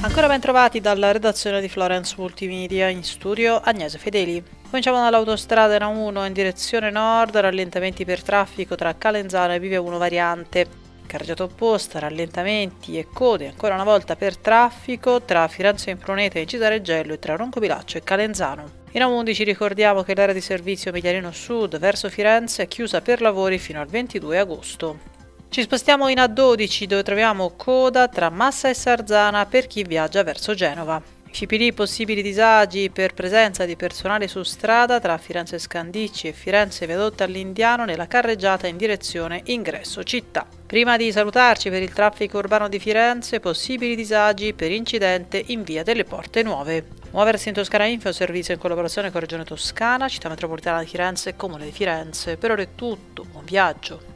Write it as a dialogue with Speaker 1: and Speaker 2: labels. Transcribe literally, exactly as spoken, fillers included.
Speaker 1: Ancora ben trovati dalla redazione di Florence Multimedia, in studio Agnese Fedeli. Cominciamo dall'autostrada N uno in direzione nord, rallentamenti per traffico tra Calenzano e Vive uno variante. Carreggiata opposta, rallentamenti e code ancora una volta per traffico tra Firenze Impruneta e Cisareggello e tra Roncobilaccio e Calenzano. In A undici ricordiamo che l'area di servizio Migliarino Sud verso Firenze è chiusa per lavori fino al ventidue agosto. Ci spostiamo in A dodici dove troviamo coda tra Massa e Sarzana per chi viaggia verso Genova. F I P D possibili disagi per presenza di personale su strada tra Firenze Scandicci e Firenze Viadotta all'Indiano nella carreggiata in direzione ingresso città. Prima di salutarci per il traffico urbano di Firenze, possibili disagi per incidente in via delle Porte Nuove. Muoversi in Toscana Info è un servizio in collaborazione con Regione Toscana, Città Metropolitana di Firenze e Comune di Firenze. Per ora è tutto, buon viaggio!